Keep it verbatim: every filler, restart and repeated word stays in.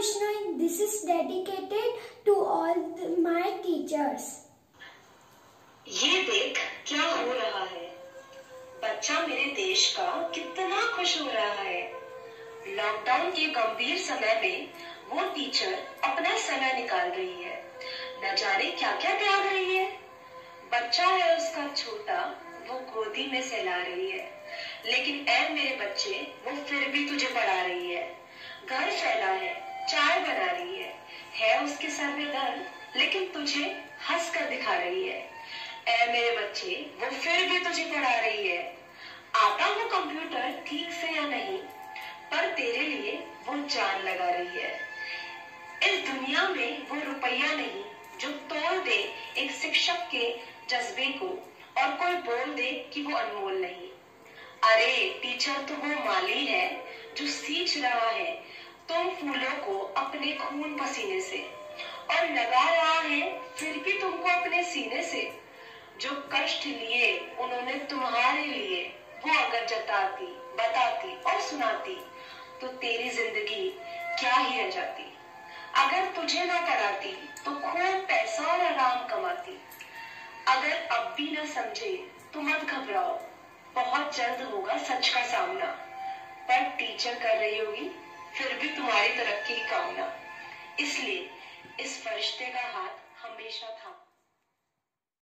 Vaishnavi. This is dedicated to all the, my teachers. ये देख क्या हो रहा है। बच्चा मेरे देश का कितना खुश हो रहा है। लॉकडाउन के गंभीर समय में वो टीचर अपना समय निकाल रही है। न जाने क्या क्या त्याग रही है। बच्चा है उसका छोटा, वो गोदी में सहला रही है। लेकिन ऐ मेरे बच्चे, वो फिर भी तुझे पढ़ा रही है। घर फैला है, चाय बना रही है। है उसके सर में दर्द, लेकिन तुझे हंस कर दिखा रही है। ऐ मेरे बच्चे, वो फिर भी तुझे पढ़ा रही है। आता वो कंप्यूटर ठीक से या नहीं, पर तेरे लिए वो जान लगा रही है। इस दुनिया में वो रुपया नहीं जो तोड़ दे एक शिक्षक के जज्बे को और कोई बोल दे कि वो अनमोल नहीं। अरे टीचर तो वो माली है जो सींच रहा है तुम फूलों को अपने खून पसीने से, और लगा रहा है फिर भी तुमको अपने सीने से। जो कष्ट लिए उन्होंने तुम्हारे लिए, वो अगर जताती, बताती और सुनाती तो तेरी जिंदगी क्या ही रह जाती। अगर तुझे ना पढ़ाती तो खूब पैसा और आराम कमाती। अगर अब भी ना समझे तो मत घबराओ, बहुत जल्द होगा सच का सामना। पर टीचर कर रही होगी फिर भी तुम्हारी तरक्की की कामना। इसलिए इस फरिश्ते का हाथ हमेशा थामा।